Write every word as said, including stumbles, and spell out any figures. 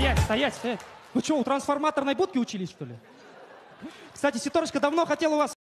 Стоять, стоять, стоять. Вы что, у трансформаторной будки учились, что ли? Кстати, Ситорочка давно хотел у вас